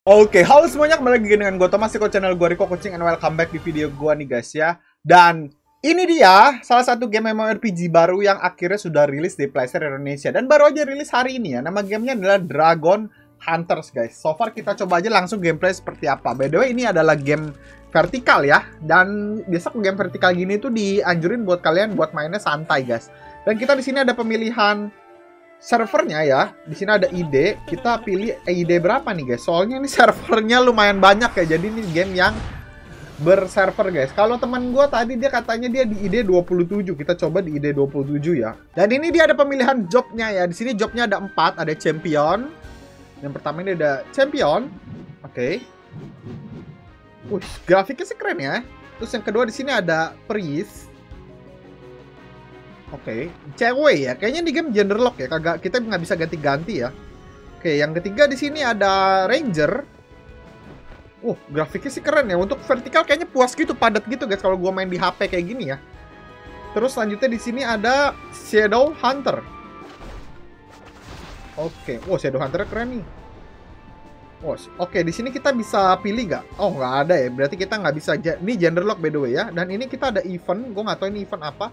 Oke, halo semuanya, kembali lagi dengan gue Thomas, di channel gue Rico Coaching, and welcome back di video gue nih guys ya. Dan ini dia salah satu game MMORPG baru yang akhirnya sudah rilis di PlayStation Indonesia. Dan baru aja rilis hari ini ya. Nama gamenya adalah Dragon Hunters guys. So far kita coba aja langsung gameplay seperti apa. By the way, ini adalah game vertikal ya. Dan biasa game vertikal gini tuh dianjurin buat kalian buat mainnya santai guys. Dan kita di sini ada pemilihan servernya ya. Di sini ada ID, kita pilih ID berapa nih guys. Soalnya ini servernya lumayan banyak ya. Jadi ini game yang berserver guys. Kalau teman gue tadi dia katanya dia di ID 27. Kita coba di ID 27 ya. Dan ini dia ada pemilihan jobnya ya. Di sini jobnya ada 4, ada champion. Yang pertama ini ada champion. Oke. Grafiknya sih keren ya. Terus yang kedua di sini ada priest. Oke, cewek ya. Kayaknya di game gender lock ya. Kagak, kita nggak bisa ganti-ganti ya. Oke, yang ketiga di sini ada ranger. Grafiknya sih keren ya. Untuk vertikal kayaknya puas gitu, padat gitu guys. Kalau gua main di HP kayak gini ya. Terus selanjutnya di sini ada shadow hunter. Oke, shadow hunter keren nih. Oke, di sini kita bisa pilih nggak? Oh, nggak ada ya. Berarti kita nggak bisa. Ini gender lock by the way ya. Dan ini kita ada event. Gue nggak tahu ini event apa.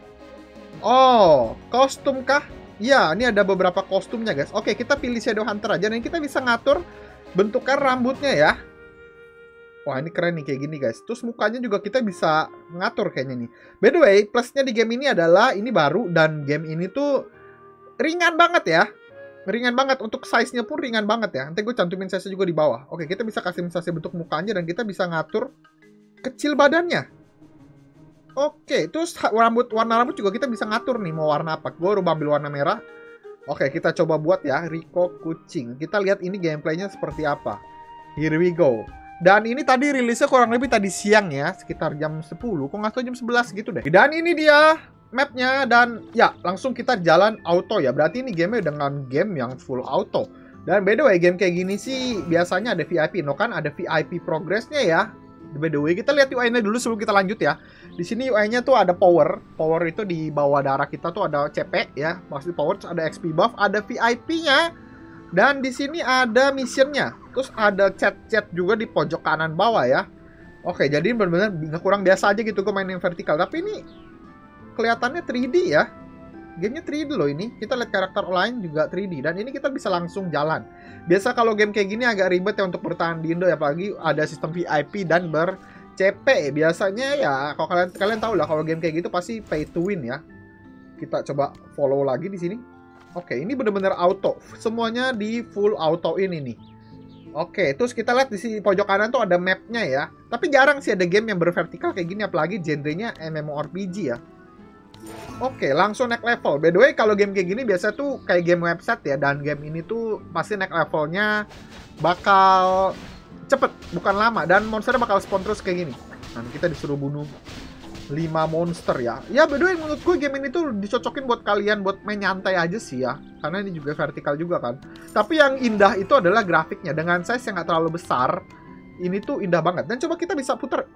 Oh, kostum kah? Ya, ini ada beberapa kostumnya guys. Oke, kita pilih Shadow Hunter aja. Dan kita bisa ngatur bentukan rambutnya ya. Wah, ini keren nih kayak gini guys. Terus mukanya juga kita bisa ngatur kayaknya nih. By the way, plusnya di game ini adalah ini baru. Dan game ini tuh ringan banget ya. Ringan banget. Untuk size-nya pun ringan banget ya. Nanti gue cantumin size-nya juga di bawah. Oke, kita bisa customisasi bentuk mukanya. Dan kita bisa ngatur kecil badannya. Oke, terus warna rambut juga kita bisa ngatur nih mau warna apa. Gue rubah ambil warna merah. Oke, kita coba buat ya Rico Kucing. Kita lihat ini gameplaynya seperti apa. Here we go. Dan ini tadi rilisnya kurang lebih tadi siang ya, sekitar jam 10. Kok nggak tahu jam 11 gitu deh. Dan ini dia mapnya dan ya langsung kita jalan auto ya. Berarti ini gamenya dengan game yang full auto. Dan by the way, game kayak gini sih biasanya ada VIP. No kan ada VIP progressnya ya. By the way, kita lihat UI-nya dulu sebelum kita lanjut ya. Di sini UI-nya tuh ada power. Power itu di bawah darah kita tuh ada CP ya. Maksudnya power, ada XP buff, ada VIP-nya. Dan di sini ada mission-nya. Terus ada chat-chat juga di pojok kanan bawah ya. Oke, jadi benar-benar kurang biasa aja gitu gue mainin vertikal. Tapi ini kelihatannya 3D ya. Gamenya 3D loh ini. Kita lihat karakter lain juga 3D. Dan ini kita bisa langsung jalan. Biasa kalau game kayak gini agak ribet ya untuk bertahan di Indo ya. Apalagi ada sistem VIP dan ber-CP. Biasanya ya kalau kalian tahu lah kalau game kayak gitu pasti pay to win ya. Kita coba follow lagi di sini. Oke, ini bener-bener auto. Semuanya di full auto ini nih. Oke, terus kita lihat di sini pojok kanan tuh ada mapnya ya. Tapi jarang sih ada game yang bervertikal kayak gini. Apalagi genrenya MMORPG ya. Oke, langsung naik level. By the way, kalau game kayak gini biasa tuh kayak game website ya. Dan game ini tuh pasti naik levelnya bakal cepet, bukan lama. Dan monsternya bakal spawn terus kayak gini. Nah, kita disuruh bunuh 5 monster ya. Ya, by the way, menurut gue game ini tuh dicocokin buat kalian buat main nyantai aja sih ya. Karena ini juga vertikal juga kan. Tapi yang indah itu adalah grafiknya. Dengan size yang nggak terlalu besar, ini tuh indah banget. Dan coba kita bisa putar.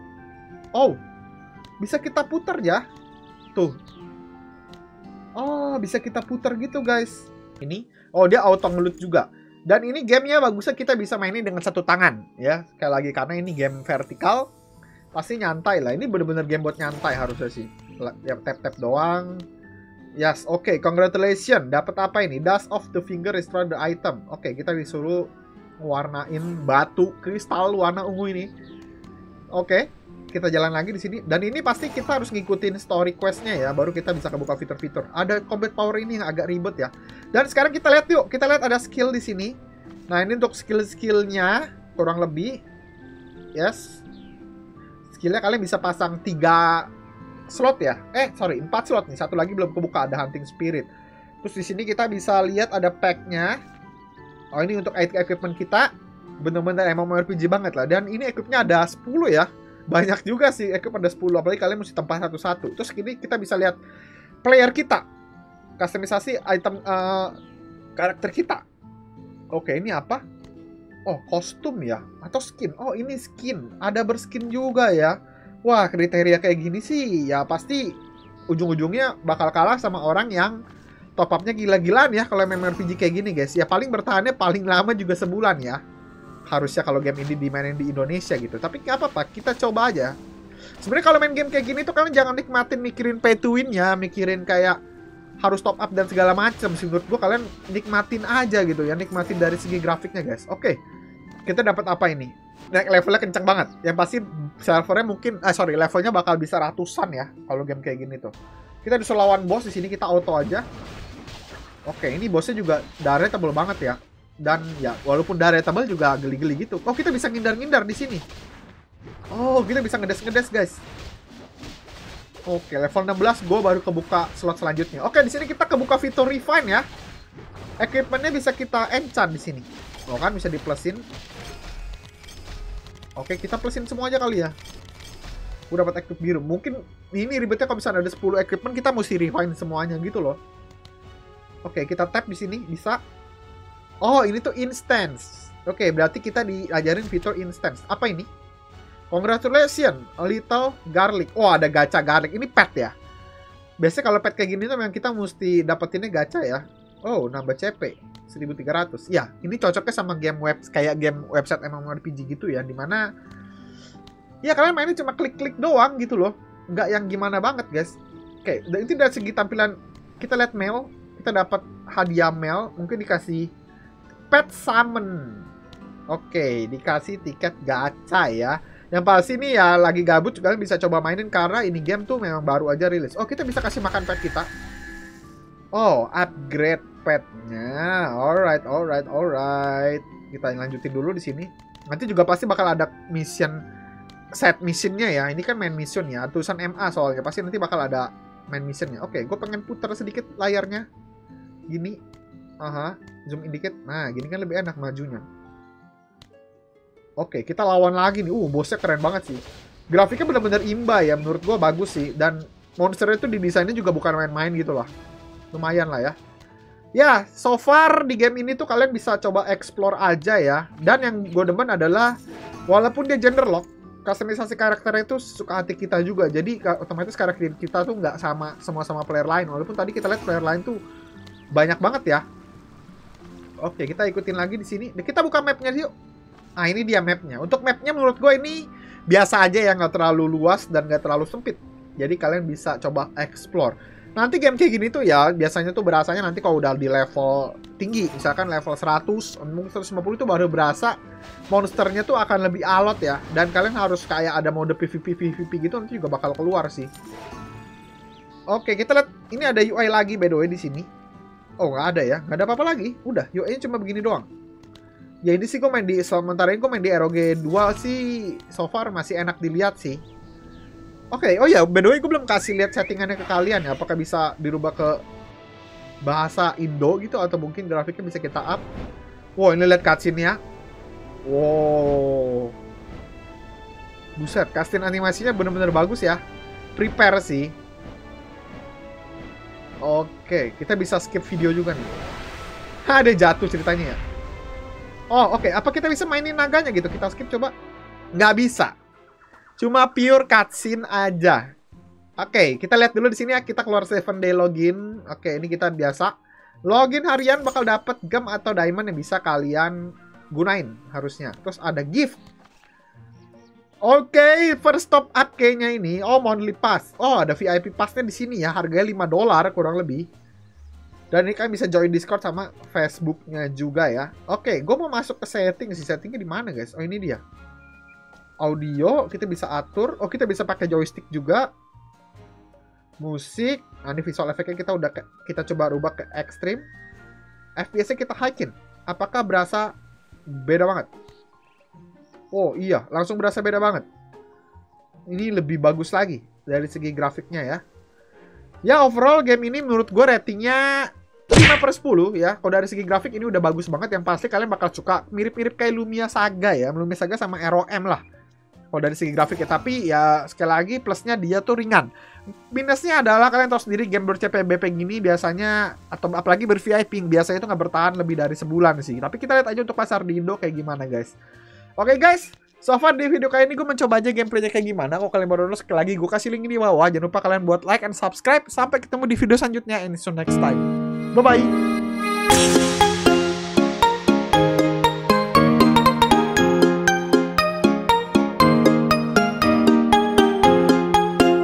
Bisa kita putar ya. Tuh. Bisa kita putar gitu guys. Ini, dia auto ngelut juga. Dan ini gamenya bagusnya kita bisa mainin dengan satu tangan ya. Sekali lagi karena ini game vertikal, pasti nyantai lah. Ini bener-bener game buat nyantai harusnya sih. Ya tap-tap doang. Yes, oke, congratulations. Dapat apa ini? Dust of the finger restore the item. Oke, kita disuruh warnain batu kristal warna ungu ini. Oke. Kita jalan lagi di sini. Dan ini pasti kita harus ngikutin story quest-nya ya. Baru kita bisa kebuka fitur-fitur. Ada combat power ini yang agak ribet ya. Dan sekarang kita lihat yuk. Kita lihat ada skill di sini. Nah, ini untuk skill-skillnya kurang lebih. Yes. Skillnya kalian bisa pasang 3 slot ya. 4 slot nih. Satu lagi belum kebuka. Ada hunting spirit. Terus di sini kita bisa lihat ada pack-nya. Ini untuk equipment kita. Bener-bener MMORPG banget lah. Dan ini equipnya ada 10 ya. Banyak juga sih, equip ada 10. Apalagi kalian mesti tempat satu-satu. Terus ini kita bisa lihat player kita. Customisasi item karakter kita. Oke, ini apa? Kostum ya? Atau skin? Ini skin. Ada berskin juga ya. Wah, kriteria kayak gini sih ya pasti ujung-ujungnya bakal kalah sama orang yang top up-nya gila-gilaan ya kalau MMORPG kayak gini guys. Ya paling bertahannya paling lama juga sebulan ya. harusnya kalau game ini dimainin di Indonesia gitu. Tapi nggak apa-apa, kita coba aja. Sebenarnya kalau main game kayak gini tuh kalian jangan nikmatin mikirin pay to win-nya, mikirin kayak harus top up dan segala macam. Menurut gua kalian nikmatin aja gitu ya, nikmatin dari segi grafiknya guys. Oke, kita dapat apa ini? Naik levelnya kenceng banget. Yang pasti servernya mungkin, levelnya bakal bisa ratusan ya kalau game kayak gini tuh. Kita disuruh lawan bos di sini, kita auto aja. Oke, ini bosnya juga darahnya tebel banget ya. Dan ya walaupun darahnya tebel juga geli-geli gitu. Oh, kita bisa ngindar-ngindar di sini. Oh, kita bisa ngedes-ngedes guys. Oke, level 16 gue baru kebuka slot selanjutnya. Oke, di sini kita kebuka fitur refine ya. Equipmentnya bisa kita enchant di sini. Oh kan, bisa diplusin. Oke, kita plusin semua aja kali ya. Udah dapat equip biru. Mungkin ini ribetnya kalau misalnya ada 10 equipment kita mesti refine semuanya gitu loh. Oke, kita tap di sini bisa. Oh, ini tuh instance. Oke, berarti kita diajarin fitur instance. Apa ini? Congratulations, a little garlic. Oh, ada gacha garlic. Ini pet ya. Biasanya kalau pet kayak gini tuh memang kita mesti dapetinnya gacha ya. Oh, nambah CP 1300. Ya, ini cocoknya sama game web kayak game website MMORPG gitu ya, dimana ya kalian mainnya cuma klik-klik doang gitu loh. Nggak yang gimana banget, guys. Oke, itu dari segi tampilan. Kita lihat mail, kita dapat hadiah mail, mungkin dikasih pet summon. Oke, dikasih tiket gacha ya. Yang pasti nih ya lagi gabut kalian bisa coba mainin karena ini game tuh memang baru aja rilis. Oh, kita bisa kasih makan pet kita. Oh, upgrade petnya. Alright. Kita lanjutin dulu di sini. Nanti juga pasti bakal ada mission, set missionnya ya. Ini kan main mission ya. Tulisan MA soalnya. Pasti nanti bakal ada main missionnya. Oke, gue pengen putar sedikit layarnya. Gini. Zoom in dikit. Nah, gini kan lebih enak majunya. Oke, kita lawan lagi nih. Bosnya keren banget sih. Grafiknya benar-benar imba ya. Menurut gue bagus sih. Dan monsternya itu didesainnya juga bukan main-main gitu lah. Lumayan lah ya. Ya, so far di game ini tuh kalian bisa coba explore aja ya. Dan yang gue demen adalah walaupun dia gender lock, customisasi karakternya itu suka hati kita juga. Jadi otomatis karakter kita tuh nggak semua sama player lain. Walaupun tadi kita lihat player lain tuh banyak banget ya. Oke, kita ikutin lagi di sini. Kita buka mapnya yuk. Nah, ini dia mapnya. Untuk mapnya menurut gue ini biasa aja ya, nggak terlalu luas dan nggak terlalu sempit. Jadi kalian bisa coba explore. Nanti game kayak gini tuh ya, biasanya tuh berasanya nanti kalau udah di level tinggi, misalkan level 100, mungkin 150 itu baru berasa monsternya tuh akan lebih alot ya. Dan kalian harus kayak ada mode PvP gitu, nanti juga bakal keluar sih. Oke, kita lihat ini ada UI lagi by the way di sini. Oh, nggak ada ya, nggak ada apa-apa lagi. Udah, UI-nya cuma begini doang. Ya ini sih gue main di, sementara ini gue main di ROG 2 sih, so far masih enak dilihat sih. Oke, oh ya, by the way gue belum kasih lihat settingannya ke kalian ya. Apakah bisa dirubah ke bahasa Indo gitu, atau mungkin grafiknya bisa kita up. Wow, ini lihat cutscene-nya. Wow. Buset, cutscene animasinya bener-bener bagus ya. Prepare sih. Oke, kita bisa skip video juga nih. Ada jatuh ceritanya ya. Oh, oke. Apa kita bisa mainin naganya gitu? Kita skip coba. Nggak bisa. Cuma pure cutscene aja. Oke, kita lihat dulu di sini ya. Kita keluar 7 day login. Oke, ini kita biasa. Login harian bakal dapat gem atau diamond yang bisa kalian gunain harusnya. Terus ada gift. Oke, first top up kayaknya ini. Oh, monthly pass. Oh, ada VIP passnya di sini ya. Harganya $5 kurang lebih. Dan ini kalian bisa join Discord sama Facebooknya juga ya. Oke, gue mau masuk ke setting sih. Settingnya di mana guys? Oh, ini dia. Audio kita bisa atur. Oh, kita bisa pakai joystick juga. Musik. Nah, ini visual efeknya kita coba rubah ke ekstrim. FPS-nya kita high-in. Apakah berasa beda banget? Oh iya, langsung berasa beda banget. Ini lebih bagus lagi dari segi grafiknya ya. Ya, overall game ini menurut gue ratingnya 5/10 ya. Kalau dari segi grafik ini udah bagus banget. Yang pasti kalian bakal suka. Mirip-mirip kayak Lumia Saga ya. Lumia Saga sama ROM lah. Kalau dari segi grafik ya. Tapi ya sekali lagi plusnya dia tuh ringan. Minusnya adalah kalian tahu sendiri game ber-CPBP gini biasanya, atau apalagi ber-VIP, biasanya itu nggak bertahan lebih dari sebulan sih. Tapi kita lihat aja untuk pasar di Indo kayak gimana guys. Oke guys, so far di video kali ini gue mencoba aja gameplaynya kayak gimana. Kalau kalian baru nonton, sekali lagi gue kasih link di bawah. Jangan lupa kalian buat like and subscribe. Sampai ketemu di video selanjutnya and see you next time. Bye bye.